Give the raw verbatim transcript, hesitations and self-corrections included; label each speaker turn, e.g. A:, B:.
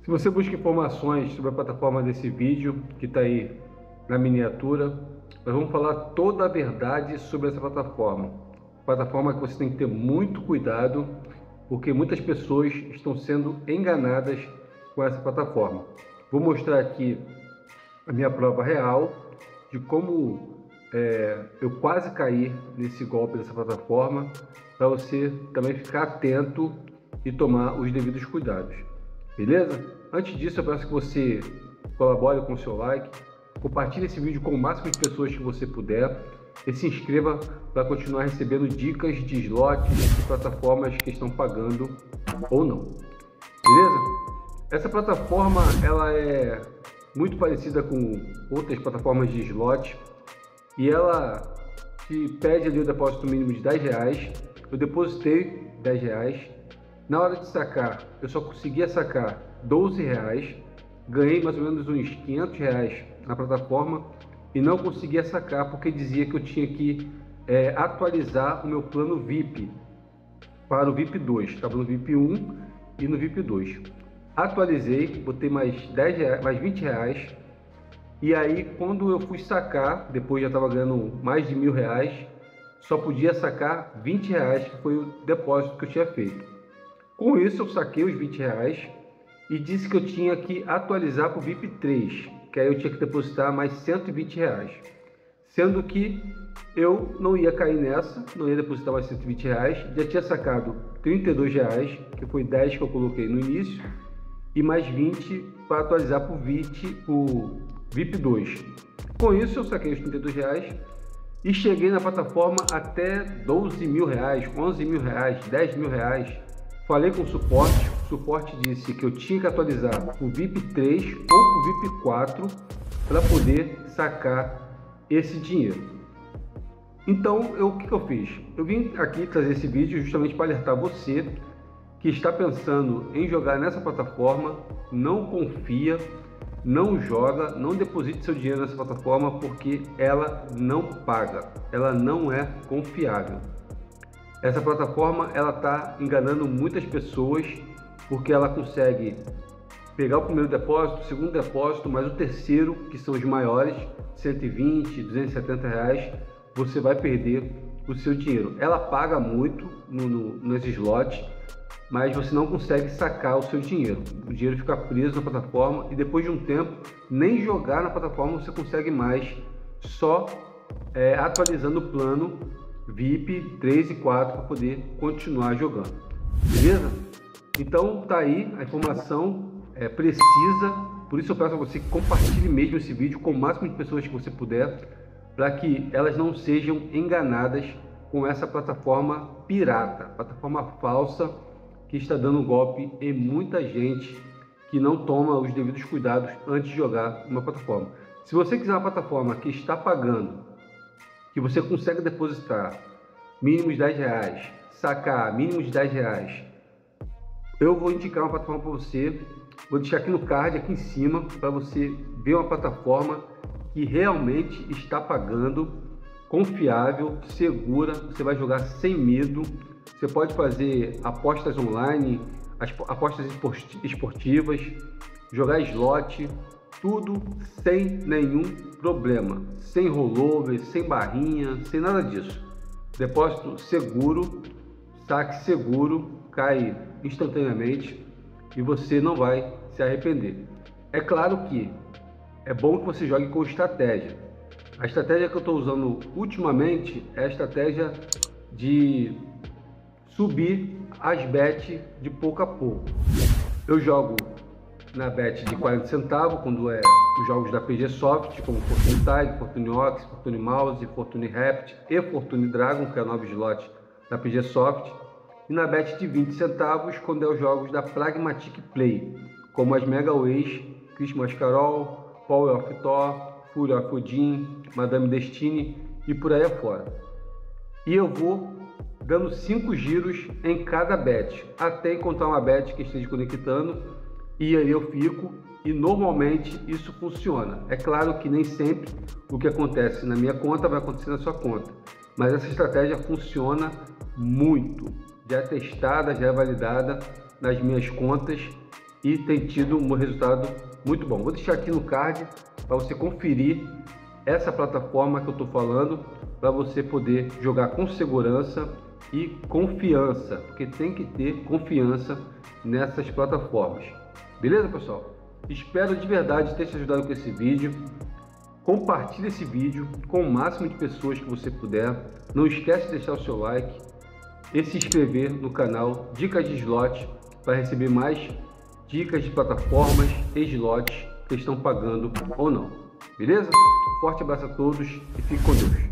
A: Se você busca informações sobre a plataforma desse vídeo, que está aí na miniatura, nós vamos falar toda a verdade sobre essa plataforma. Plataforma que você tem que ter muito cuidado, porque muitas pessoas estão sendo enganadas com essa plataforma. Vou mostrar aqui a minha prova real de como é, eu quase caí nesse golpe dessa plataforma, para você também ficar atento e tomar os devidos cuidados. Beleza? Antes disso, eu peço que você colabore com o seu like, compartilhe esse vídeo com o máximo de pessoas que você puder e se inscreva para continuar recebendo dicas de slots de plataformas que estão pagando ou não. Beleza? Essa plataforma ela é muito parecida com outras plataformas de slot e ela te pede ali o depósito mínimo de dez reais. Eu depositei dez reais. Na hora de sacar, eu só conseguia sacar doze reais, ganhei mais ou menos uns quinhentos reais na plataforma e não conseguia sacar porque dizia que eu tinha que é, atualizar o meu plano V I P para o V I P dois, estava no V I P um e no V I P dois. Atualizei, botei mais, dez reais, mais vinte reais e aí quando eu fui sacar, depois já estava ganhando mais de mil reais, só podia sacar vinte reais, que foi o depósito que eu tinha feito. Com isso eu saquei os vinte reais e disse que eu tinha que atualizar para o V I P três, que aí eu tinha que depositar mais cento e vinte reais. Sendo que eu não ia cair nessa, não ia depositar mais cento e vinte reais, já tinha sacado trinta e dois reais, que foi dez que eu coloquei no início, e mais vinte para atualizar para o V I P dois. Com isso eu saquei os trinta e dois reais e cheguei na plataforma até doze mil reais, onze mil reais, dez mil reais. Falei com o suporte, o suporte disse que eu tinha que atualizar o V I P três ou o V I P quatro para poder sacar esse dinheiro. Então, eu, o que, que eu fiz? Eu vim aqui trazer esse vídeo justamente para alertar você que está pensando em jogar nessa plataforma, não confia, não joga, não deposite seu dinheiro nessa plataforma porque ela não paga, ela não é confiável. Essa plataforma ela está enganando muitas pessoas porque ela consegue pegar o primeiro depósito, o segundo depósito, mas o terceiro, que são os maiores, cento e vinte, duzentos e setenta reais, você vai perder o seu dinheiro. Ela paga muito no, no, nos slots, mas você não consegue sacar o seu dinheiro. O dinheiro fica preso na plataforma e depois de um tempo, nem jogar na plataforma você consegue mais, só é, atualizando o plano V I P três e quatro para poder continuar jogando, beleza? Então tá aí a informação é, precisa, por isso eu peço a você que compartilhe mesmo esse vídeo com o máximo de pessoas que você puder, para que elas não sejam enganadas com essa plataforma pirata, plataforma falsa que está dando golpe em muita gente que não toma os devidos cuidados antes de jogar uma plataforma. Se você quiser uma plataforma que está pagando, que você consegue depositar mínimo de dez reais, sacar mínimo de dez reais, eu vou indicar uma plataforma para você, vou deixar aqui no card, aqui em cima, para você ver uma plataforma que realmente está pagando, confiável, segura, você vai jogar sem medo, você pode fazer apostas online, apostas esportivas, jogar slot, tudo sem nenhum problema, sem rollover, sem barrinha, sem nada disso. Depósito seguro, saque seguro, cai instantaneamente e você não vai se arrepender. É claro que é bom que você jogue com estratégia. A estratégia que eu estou usando ultimamente é a estratégia de subir as bets de pouco a pouco. Eu jogo na bet de quarenta centavos, quando é os jogos da P G Soft, como Fortune Tide, Fortune Ox, Fortune Mouse, Fortune Rapt e Fortune Dragon, que é o novo slot da P G Soft, e na bet de vinte centavos, quando é os jogos da Pragmatic Play, como as Mega Ways, Christmas Carol, Power of Thor, Fury of Odin, Madame Destiny e por aí afora. E eu vou dando cinco giros em cada bet, até encontrar uma bet que esteja conectando, e aí eu fico, e normalmente isso funciona. É claro que nem sempre o que acontece na minha conta vai acontecer na sua conta, mas essa estratégia funciona muito, já é testada, já é validada nas minhas contas e tem tido um resultado muito bom. Vou deixar aqui no card para você conferir essa plataforma que eu estou falando, para você poder jogar com segurança e confiança, porque tem que ter confiança nessas plataformas. Beleza, pessoal? Espero de verdade ter te ajudado com esse vídeo. Compartilhe esse vídeo com o máximo de pessoas que você puder. Não esquece de deixar o seu like e se inscrever no canal Dicas de Slot para receber mais dicas de plataformas e slots que estão pagando ou não. Beleza? Um forte abraço a todos e fique com Deus.